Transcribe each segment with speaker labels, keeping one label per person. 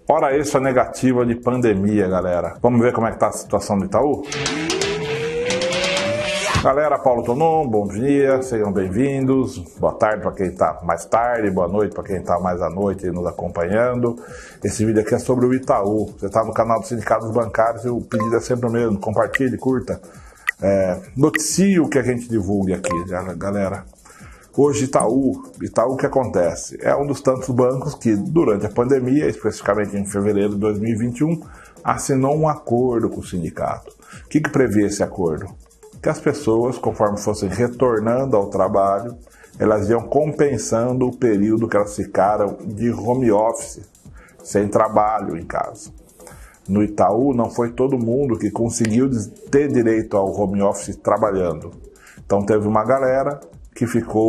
Speaker 1: Hora extra negativa de pandemia, galera. Vamos ver como é que tá a situação do Itaú? Galera, Paulo Tonon, bom dia, sejam bem-vindos. Boa tarde para quem está mais tarde, boa noite para quem está mais à noite nos acompanhando. Esse vídeo aqui é sobre o Itaú. Você está no canal dos Sindicatos Bancários e o pedido é sempre o mesmo: compartilhe, curta. Noticie o que a gente divulga aqui, galera. Hoje Itaú, o que acontece? É um dos tantos bancos que, durante a pandemia, especificamente em fevereiro de 2021, assinou um acordo com o sindicato. O que previa esse acordo? Que as pessoas, conforme fossem retornando ao trabalho, elas iam compensando o período que elas ficaram de home office, sem trabalho em casa. No Itaú, não foi todo mundo que conseguiu ter direito ao home office trabalhando. Então teve uma galera que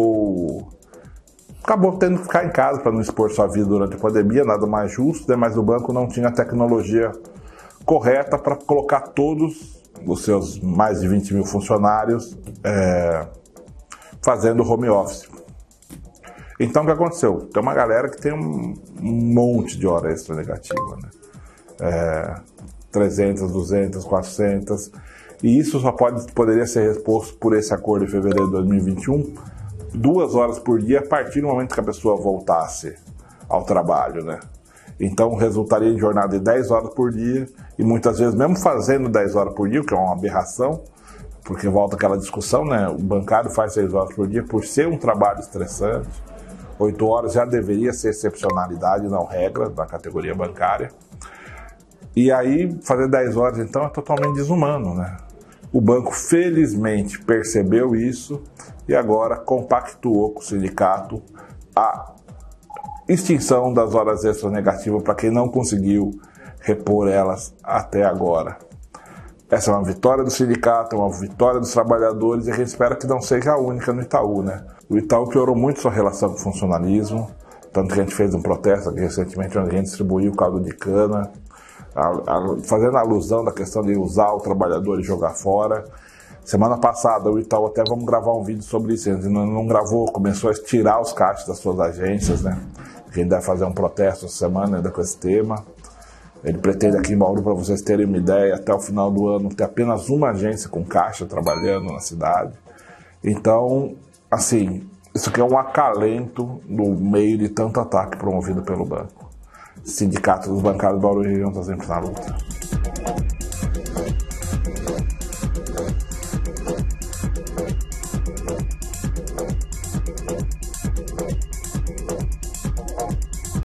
Speaker 1: acabou tendo que ficar em casa para não expor sua vida durante a pandemia, nada mais justo, né? Mas o banco não tinha a tecnologia correta para colocar todos os seus mais de 20 mil funcionários fazendo home office. Então o que aconteceu? Tem uma galera que tem um monte de hora extra negativa, né? 300, 200, 400, e isso só poderia ser reposto por esse acordo de fevereiro de 2021, 2 horas por dia a partir do momento que a pessoa voltasse ao trabalho, né? Então resultaria em jornada de 10 horas por dia, e muitas vezes, mesmo fazendo 10 horas por dia, o que é uma aberração, porque volta aquela discussão, né? O bancário faz 6 horas por dia por ser um trabalho estressante. 8 horas já deveria ser excepcionalidade, não regra, da categoria bancária. E aí, fazer 10 horas, então, é totalmente desumano, né? O banco, felizmente, percebeu isso e agora compactuou com o sindicato a extinção das horas extras negativas para quem não conseguiu repor elas até agora. Essa é uma vitória do sindicato, é uma vitória dos trabalhadores, e a gente espera que não seja a única no Itaú, né? O Itaú piorou muito sua relação com o funcionalismo, tanto que a gente fez um protesto aqui recentemente onde a gente distribuiu o caldo de cana, fazendo alusão da questão de usar o trabalhador e jogar fora. Semana passada o Itaú, até vamos gravar um vídeo sobre isso, ele não gravou, começou a tirar os caixas das suas agências, né? A gente deve fazer um protesto essa semana ainda com esse tema. Ele pretende aqui em Bauru, para vocês terem uma ideia, até o final do ano ter apenas uma agência com caixa trabalhando na cidade. Então, assim, isso aqui é um acalento no meio de tanto ataque promovido pelo banco. Sindicato dos Bancários de Bauru e região está sempre na luta.